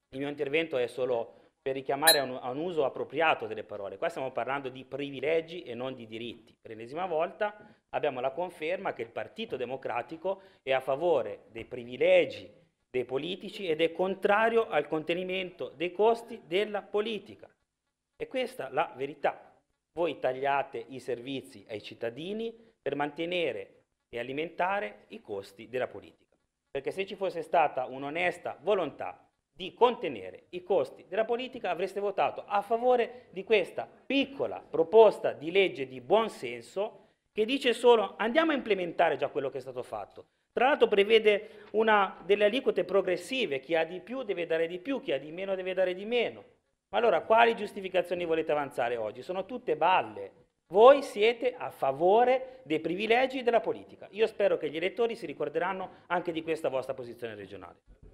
Il mio intervento è solo per richiamare a un uso appropriato delle parole. Qua stiamo parlando di privilegi e non di diritti. Per l'ennesima volta abbiamo la conferma che il Partito Democratico è a favore dei privilegi dei politici ed è contrario al contenimento dei costi della politica. E questa è la verità. Voi tagliate i servizi ai cittadini per mantenere e alimentare i costi della politica. Perché se ci fosse stata un'onesta volontà di contenere i costi della politica, avreste votato a favore di questa piccola proposta di legge di buon senso che dice solo andiamo a implementare già quello che è stato fatto. Tra l'altro prevede delle aliquote progressive, chi ha di più deve dare di più, chi ha di meno deve dare di meno. Ma allora quali giustificazioni volete avanzare oggi? Sono tutte balle. Voi siete a favore dei privilegi della politica. Io spero che gli elettori si ricorderanno anche di questa vostra posizione regionale.